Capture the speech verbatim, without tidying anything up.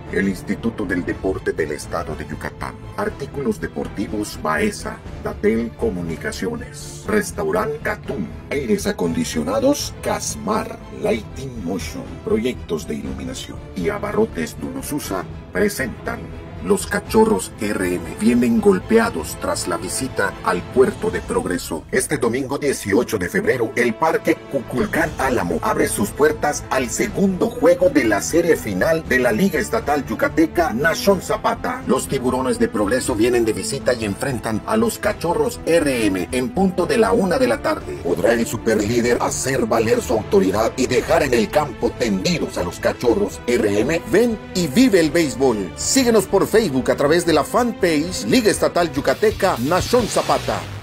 El Instituto del Deporte del Estado de Yucatán. Artículos deportivos Baeza. Datel Comunicaciones. Restaurant Catún. Aires acondicionados Casmar. Lighting Motion. Proyectos de iluminación. Y Abarrotes Dunosusa presentan Los Cachorros R M vienen golpeados tras la visita al puerto de Progreso. Este domingo dieciocho de febrero, el Parque Cuculcán Álamo abre sus puertas al segundo juego de la serie final de la Liga Estatal Yucateca Nación Zapata. Los Tiburones de Progreso vienen de visita y enfrentan a los Cachorros R M en punto de la una de la tarde. ¿Podrá el superlíder hacer valer su autoridad y dejar en el campo tendidos a los Cachorros R M? Ven y vive el béisbol. Síguenos por Facebook a través de la fanpage Liga Estatal Yucateca Nación Zapata.